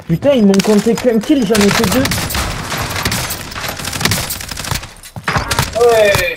Putain, ils m'ont compté qu'un kill, j'en ai fait deux. Ouais.